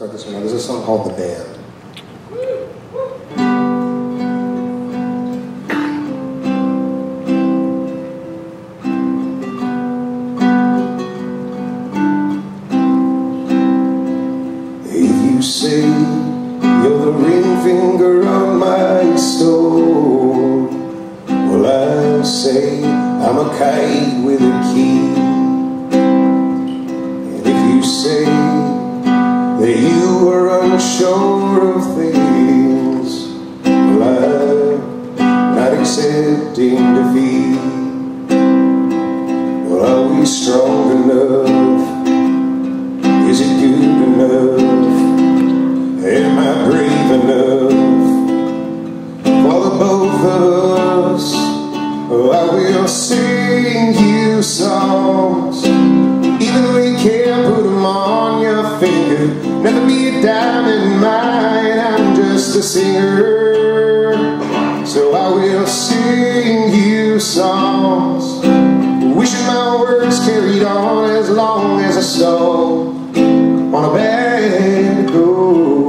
Start this one out. There's a song called The Band. You say you're the ring finger on my store. Well, I say I'm a kite with a key. And if you say that you are unsure of things, well, I'm not accepting defeat. Well, are we strong enough? Is it good enough? Am I brave enough for the both of us? Oh, I will sing you songs, even though you can't put them on your finger. Never be a diamond mine, I'm just a singer. So I will sing you songs, wishing my words carried on as long as a soul on a bed to go.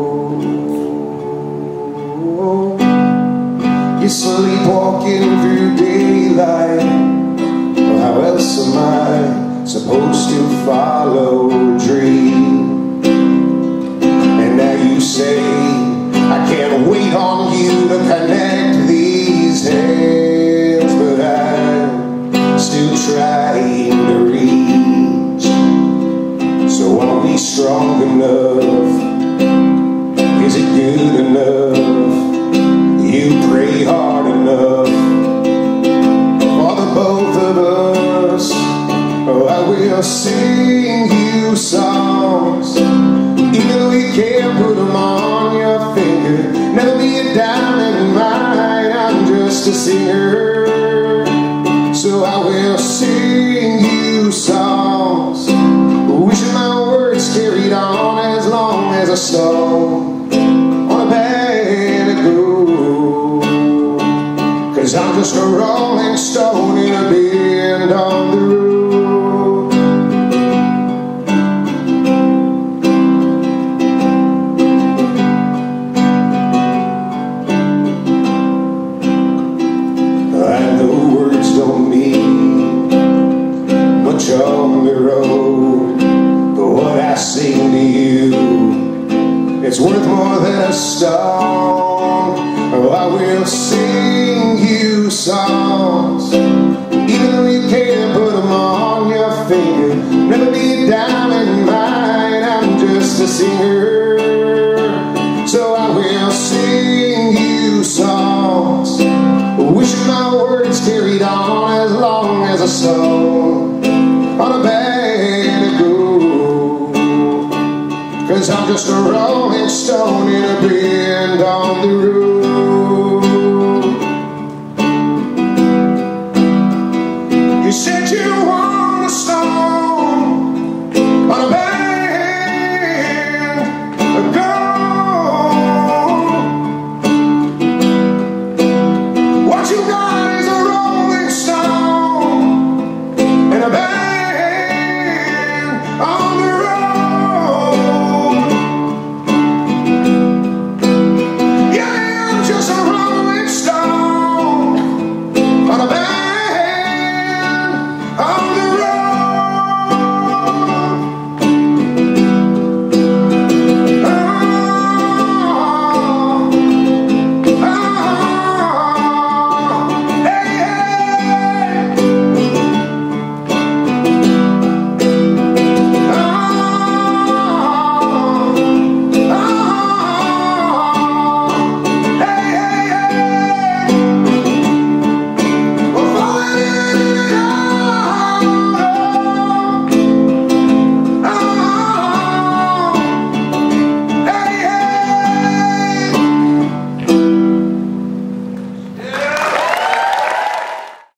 You're sleepwalking through daylight. Well, how else am I supposed to follow a dream? And now you say I can't wait on you to connect these hands, but I'm still trying to reach. So are we strong enough? Is it good enough? You pray hard enough for the both of us? Oh, I will sing you songs, even though you can't put them on your finger. Never be a diamond in mine, I'm just a singer. So I will sing you songs, wishing my words carried on as long as a song on a bed to go. 'Cause I'm just a rolling stone in a bend on the road. I know words don't mean much on the road, but what I sing to you, it's worth more than a stone. Oh, I will sing you songs, even though you can't put them on your finger. Never be a diamond in mine, I'm just a singer. So I will sing you songs, wishing my words carried on as long as a song on a bed to go. 'Cause I'm just a rolling stone in a bend on the road.